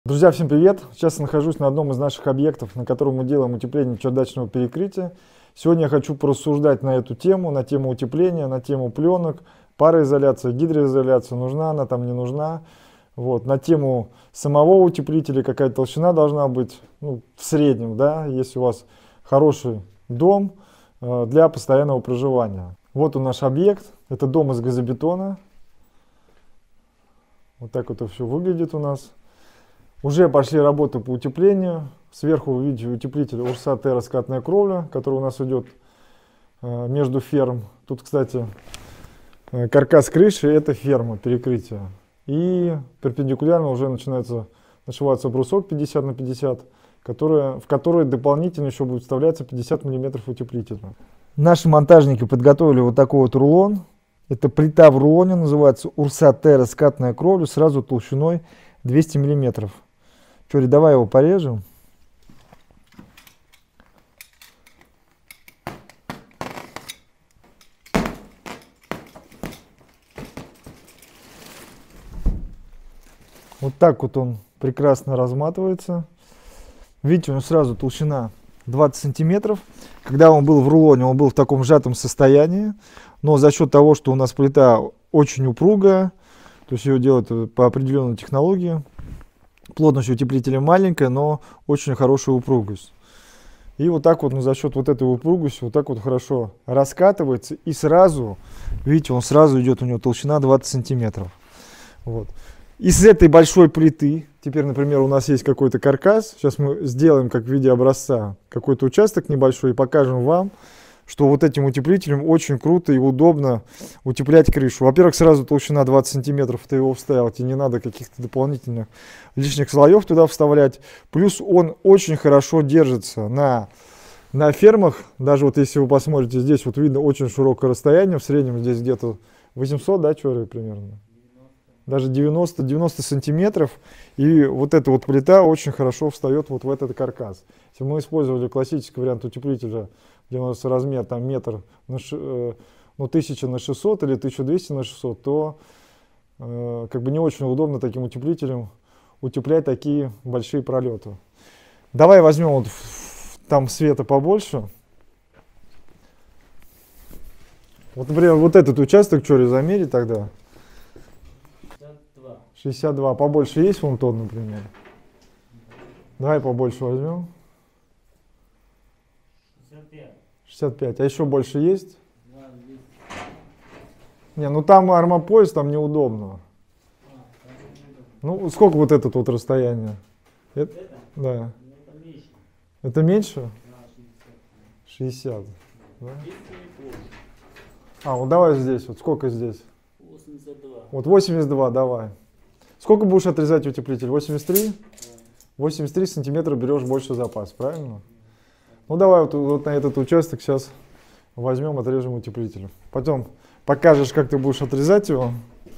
Друзья, всем привет! Сейчас я нахожусь на одном из наших объектов, на котором мы делаем утепление чердачного перекрытия. Сегодня я хочу порассуждать на эту тему, на тему утепления, на тему пленок, пароизоляция, гидроизоляция, нужна она там, не нужна. Вот, на тему самого утеплителя, какая толщина должна быть, в среднем, да, если у вас хороший дом для постоянного проживания. Вот он наш объект, это дом из газобетона. Вот так вот это все выглядит у нас. Уже пошли работы по утеплению. Сверху вы видите утеплитель Урса Терра скатная кровля, который у нас идет между ферм. Тут, кстати, каркас крыши — это ферма, перекрытие. И перпендикулярно уже начинается нашиваться брусок 50 на 50, в который дополнительно еще будет вставляться 50 мм утеплителя. Наши монтажники подготовили вот такой вот рулон. Это плита в рулоне, называется Урса Терра скатная кровля, сразу толщиной 200 мм. Чори, давай его порежем. Вот так вот он прекрасно разматывается. Видите, у него сразу толщина 20 сантиметров. Когда он был в рулоне, он был в таком сжатом состоянии. Но за счет того, что у нас плита очень упругая, то есть ее делают по определенной технологии, плотность утеплителя маленькая, но очень хорошая упругость. И вот так вот, за счет вот этой упругости, вот так вот хорошо раскатывается. И сразу, видите, он сразу идет, у него толщина 20 сантиметров. Вот. Из этой большой плиты, теперь, например, у нас есть какой-то каркас. Сейчас мы сделаем, как в виде образца, какой-то участок небольшой и покажем вам, что вот этим утеплителем очень круто и удобно утеплять крышу. Во-первых, сразу толщина 20 сантиметров, ты его вставил, тебе не надо каких-то дополнительных лишних слоев туда вставлять. Плюс он очень хорошо держится на фермах. Даже вот если вы посмотрите, здесь вот видно очень широкое расстояние, в среднем здесь где-то 800, да, Чори, примерно? Даже 90 сантиметров. И вот эта вот плита очень хорошо встает вот в этот каркас. Если мы использовали классический вариант утеплителя, где у нас размер там метр, 1000 на 600 или 1200 на 600, то как бы не очень удобно таким утеплителем утеплять такие большие пролеты. Давай возьмем вот там света побольше. Вот, например, вот этот участок, Чори, замери тогда. 62. Побольше есть вон тот, например? Давай побольше возьмем. 65. А еще больше есть? Не, ну там армопояс, там неудобно. Ну, сколько вот это вот расстояние? Это? Да. Это меньше? 60. Да? А, вот давай здесь. Вот сколько здесь? 82. Вот 82, давай. Сколько будешь отрезать утеплитель? 83? Да. 83 сантиметра берешь больше запас, правильно? Ну давай вот на этот участок сейчас возьмем, отрежем утеплитель. Потом покажешь, как ты будешь отрезать его.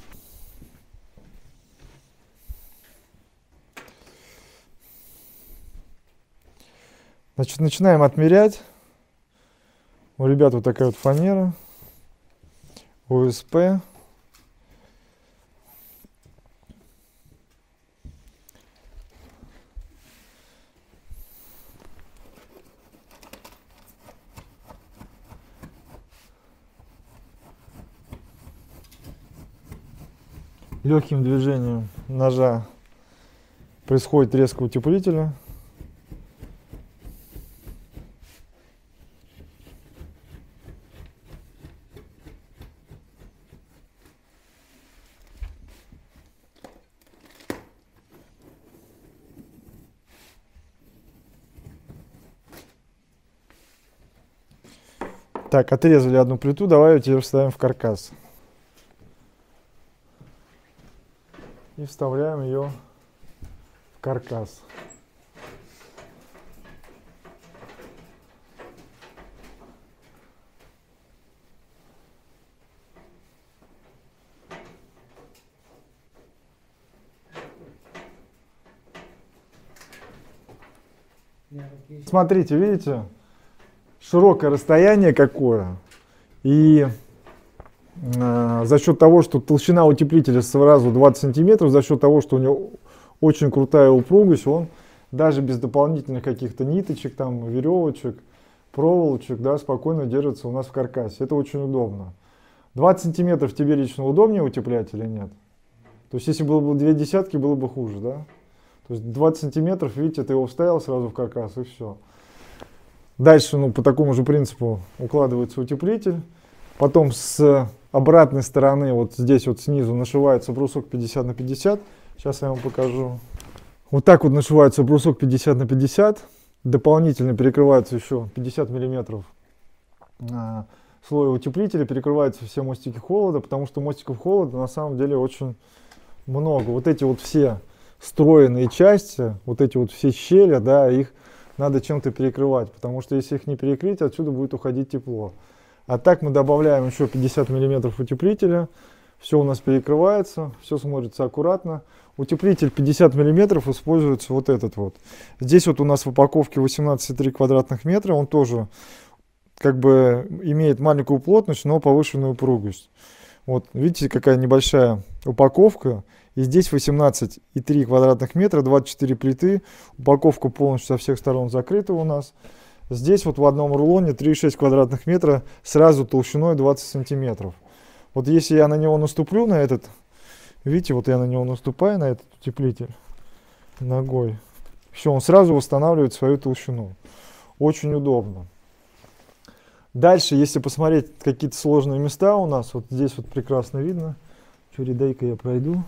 Значит, начинаем отмерять. У ребят вот такая вот фанера. ОСП. Легким движением ножа происходит резка утеплителя. Так, отрезали одну плиту, давай ее теперь вставим в каркас. И вставляем ее в каркас. Смотрите, видите, широкое расстояние какое. И за счет того, что толщина утеплителя сразу 20 сантиметров, за счет того, что у него очень крутая упругость, он даже без дополнительных каких-то ниточек, там, веревочек, проволочек, да, спокойно держится у нас в каркасе. Это очень удобно. 20 сантиметров тебе лично удобнее утеплять или нет? То есть, если было бы 2 десятки, было бы хуже, да? То есть 20 сантиметров, видите, ты его вставил сразу в каркас и все. Дальше, ну, по такому же принципу укладывается утеплитель. Потом с обратной стороны, вот здесь вот снизу, нашивается брусок 50 на 50. Сейчас я вам покажу. Вот так вот нашивается брусок 50 на 50. Дополнительно перекрывается еще 50 миллиметров слоя утеплителя. Перекрываются все мостики холода, потому что мостиков холода на самом деле очень много. Вот эти вот все встроенные части, вот эти вот все щели, да, их надо чем-то перекрывать, потому что если их не перекрыть, отсюда будет уходить тепло. А так мы добавляем еще 50 миллиметров утеплителя, все у нас перекрывается, все смотрится аккуратно. Утеплитель 50 миллиметров используется вот этот вот. Здесь вот у нас в упаковке 18,3 квадратных метра, он тоже как бы имеет маленькую плотность, но повышенную упругость. Вот видите, какая небольшая упаковка. И здесь 18,3 квадратных метра, 24 плиты. Упаковка полностью со всех сторон закрыта у нас. Здесь вот в одном рулоне 3,6 квадратных метра сразу толщиной 20 сантиметров. Вот если я на него наступлю, на этот, видите, вот я на него наступаю, на этот утеплитель ногой. Все, он сразу восстанавливает свою толщину. Очень удобно. Дальше, если посмотреть какие-то сложные места у нас, вот здесь вот прекрасно видно. Дай-ка я пройду.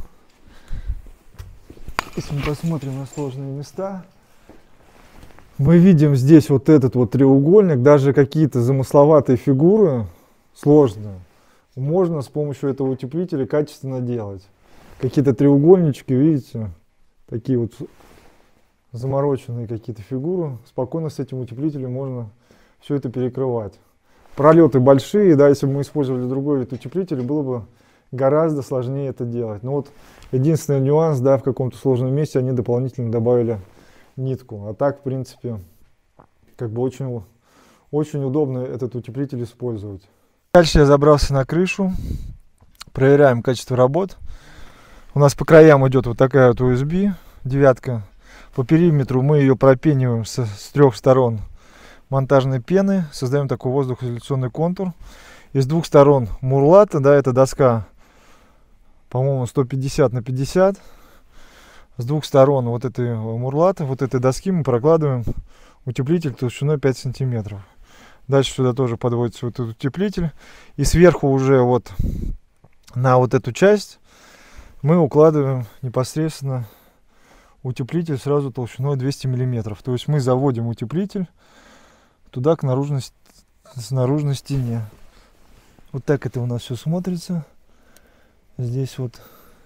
Если мы посмотрим на сложные места, мы видим здесь вот этот вот треугольник, даже какие-то замысловатые фигуры, сложные, можно с помощью этого утеплителя качественно делать. Какие-то треугольнички, видите, такие вот замороченные какие-то фигуры, спокойно с этим утеплителем можно все это перекрывать. Пролеты большие, да, если бы мы использовали другой вид утеплителя, было бы гораздо сложнее это делать. Но вот единственный нюанс, да, в каком-то сложном месте они дополнительно добавили нитку. А так, в принципе, как бы очень удобно этот утеплитель использовать. Дальше я забрался на крышу. Проверяем качество работ. У нас по краям идет вот такая вот USB девятка. По периметру мы ее пропениваем с 3 сторон монтажной пены. Создаем такой воздухоизоляционный контур. И с 2 сторон мурлата, да, это доска, по-моему, 150 на 50. С 2 сторон вот этой мурлата, вот этой доски мы прокладываем утеплитель толщиной 5 сантиметров. Дальше сюда тоже подводится вот этот утеплитель. И сверху уже вот на вот эту часть мы укладываем непосредственно утеплитель сразу толщиной 200 миллиметров. То есть мы заводим утеплитель туда к наружной стене. Вот так это у нас все смотрится. Здесь вот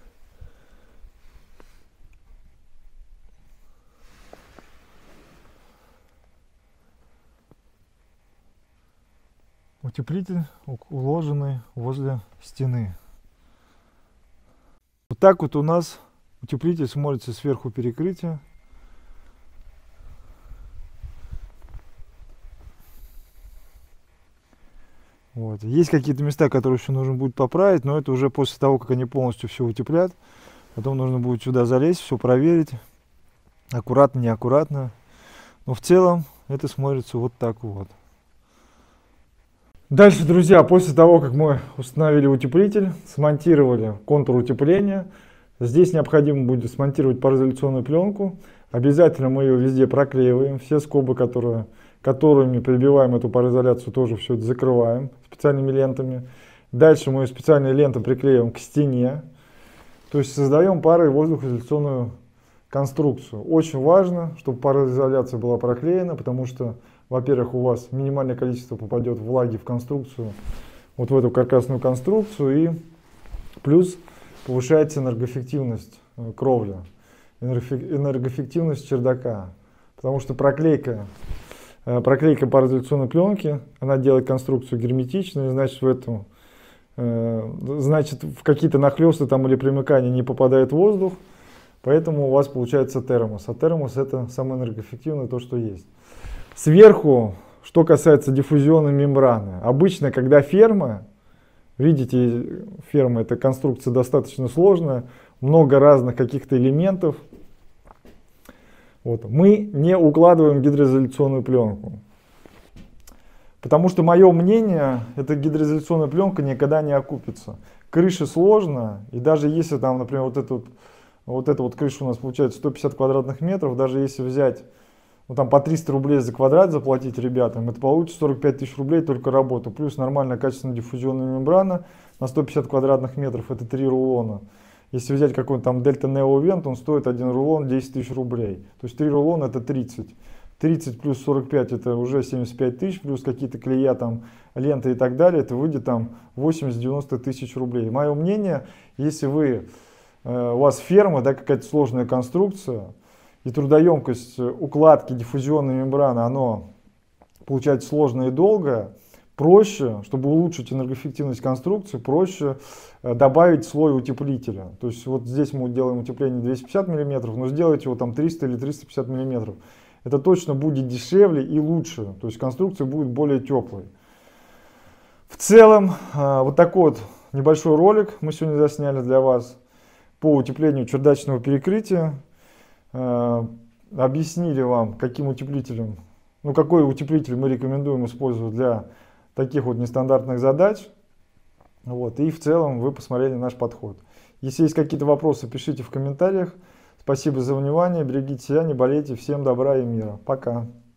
утеплитель уложенный возле стены. Вот так вот у нас утеплитель смотрится сверху перекрытия. Вот. Есть какие-то места, которые еще нужно будет поправить, но это уже после того, как они полностью все утеплят. Потом нужно будет сюда залезть, все проверить. Аккуратно, неаккуратно. Но в целом это смотрится вот так вот. Дальше, друзья, после того, как мы установили утеплитель, смонтировали контур утепления, здесь необходимо будет смонтировать пароизоляционную пленку. Обязательно мы ее везде проклеиваем. Все скобы, которыми прибиваем эту пароизоляцию, тоже все это закрываем специальными лентами. Дальше мы специальные ленты приклеиваем к стене. То есть создаем пароизоляционную конструкцию. Очень важно, чтобы пароизоляция была проклеена, потому что, во-первых, у вас минимальное количество попадет влаги в конструкцию, вот в эту каркасную конструкцию, и плюс повышается энергоэффективность кровли, энергоэффективность чердака, потому что проклейка пароизоляционной пленки, она делает конструкцию герметичной, значит в какие-то нахлесты там или примыкания не попадает воздух, поэтому у вас получается термос. А термос — это самое энергоэффективное то, что есть. Сверху, что касается диффузионной мембраны, обычно, когда ферма, видите, ферма — это конструкция достаточно сложная, много разных каких-то элементов, Вот. Мы не укладываем гидроизоляционную пленку. Потому что мое мнение, эта гидроизоляционная пленка никогда не окупится. Крыша сложно, и даже если там, например, вот эта вот крыша у нас получается 150 квадратных метров, даже если взять, ну, там по 300 рублей за квадрат заплатить ребятам, это получится 45 тысяч рублей только работу. Плюс нормальная качественная диффузионная мембрана на 150 квадратных метров, это 3 рулона. Если взять какой-нибудь там Delta Neo Vent, он стоит один рулон 10 тысяч рублей. То есть 3 рулона это 30. 30 плюс 45 это уже 75 тысяч, плюс какие-то клея, там, ленты и так далее, это выйдет там 80-90 тысяч рублей. Мое мнение, если у вас ферма, да, какая-то сложная конструкция, и трудоемкость укладки диффузионной мембраны, оно получается сложное и долгое, проще, чтобы улучшить энергоэффективность конструкции, проще добавить слой утеплителя. То есть вот здесь мы делаем утепление 250 мм, но сделайте его там 300 или 350 мм. Это точно будет дешевле и лучше, то есть конструкция будет более теплой. В целом, вот такой вот небольшой ролик мы сегодня засняли для вас по утеплению чердачного перекрытия. Объяснили вам, каким утеплителем, ну какой утеплитель мы рекомендуем использовать для таких вот нестандартных задач. Вот, и в целом вы посмотрели наш подход. Если есть какие-то вопросы, пишите в комментариях. Спасибо за внимание, берегите себя, не болейте, всем добра и мира. Пока.